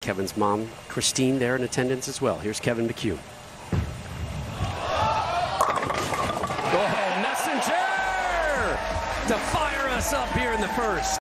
Kevin's mom, Christine, there in attendance as well. Here's Kevin McCune. Oh, Messenger to fire us up here in the first.